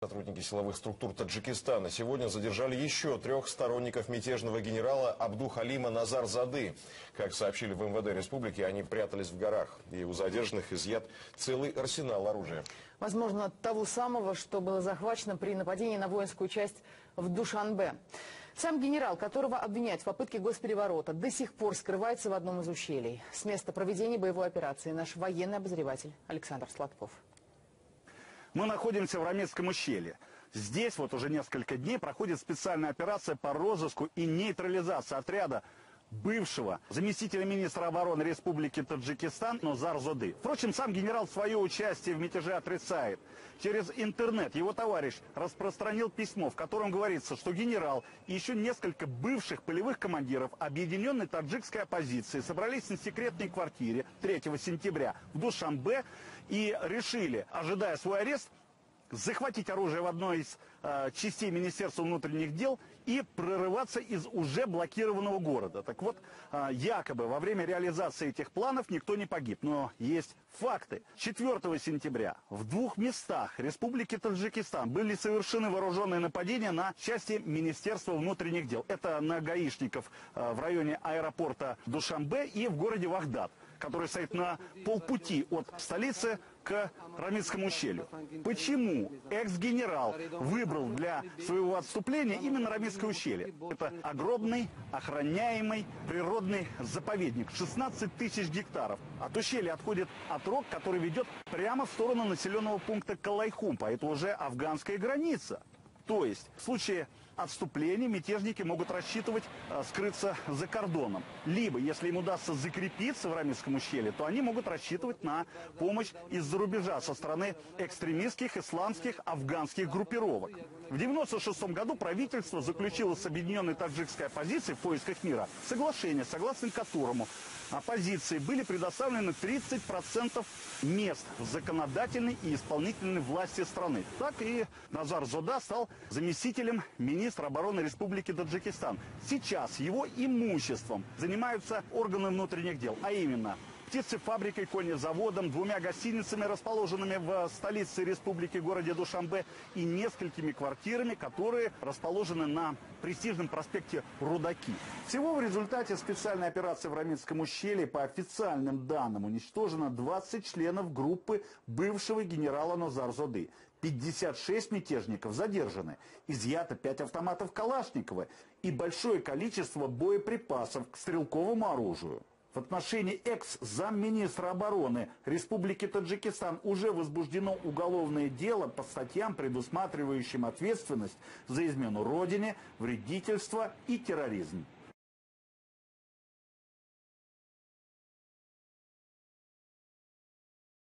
Сотрудники силовых структур Таджикистана сегодня задержали еще 3 сторонников мятежного генерала Абду-Халима Назар-Зады. Как сообщили в МВД республики, они прятались в горах. И у задержанных изъят целый арсенал оружия. Возможно, того самого, что было захвачено при нападении на воинскую часть в Душанбе. Сам генерал, которого обвиняют в попытке госпереворота, до сих пор скрывается в одном из ущелий. С места проведения боевой операции наш военный обозреватель Александр Сладков. Мы находимся в Рамецком ущелье. Здесь вот уже несколько дней проходит специальная операция по розыску и нейтрализации отряда бывшего заместителя министра обороны Республики Таджикистан Назар-Зады. Впрочем, сам генерал свое участие в мятеже отрицает. Через интернет его товарищ распространил письмо, в котором говорится, что генерал и еще несколько бывших полевых командиров объединенной таджикской оппозиции собрались на секретной квартире 3 сентября в Душанбе и решили, ожидая свой арест, захватить оружие в одной из частей Министерства внутренних дел и прорываться из уже блокированного города. Так вот, якобы во время реализации этих планов никто не погиб. Но есть факты. 4 сентября в 2 местах Республики Таджикистан были совершены вооруженные нападения на части Министерства внутренних дел. Это на гаишников в районе аэропорта Душанбе и в городе Вахдат, который стоит на полпути от столицы к Рамецкому ущелью. Почему экс-генерал выбрал для своего отступления именно Рамецкое ущелье? Это огромный охраняемый природный заповедник, 16 тысяч гектаров. От ущелья отходит отрог, который ведет прямо в сторону населенного пункта Калайхумпа. Это уже афганская граница. То есть в случае отступления мятежники могут рассчитывать скрыться за кордоном. Либо, если им удастся закрепиться в Рамецком ущелье, то они могут рассчитывать на помощь из-за рубежа со стороны экстремистских исламских афганских группировок. В 1996 году правительство заключило с объединенной таджикской оппозицией в поисках мира соглашение, согласно которому оппозиции были предоставлены 30% мест в законодательной и исполнительной власти страны. Так и Назар-Зада стал заместителем министра обороны Республики Таджикистан. Сейчас его имуществом занимаются органы внутренних дел, а именно птицефабрикой, конезаводом, 2 гостиницами, расположенными в столице республики, городе Душанбе, и несколькими квартирами, которые расположены на престижном проспекте Рудаки. Всего в результате специальной операции в Рамецком ущелье по официальным данным уничтожено 20 членов группы бывшего генерала Назар-Зады. 56 мятежников задержаны, изъято 5 автоматов Калашникова и большое количество боеприпасов к стрелковому оружию. В отношении экс-замминистра обороны Республики Таджикистан уже возбуждено уголовное дело по статьям, предусматривающим ответственность за измену родине, вредительство и терроризм.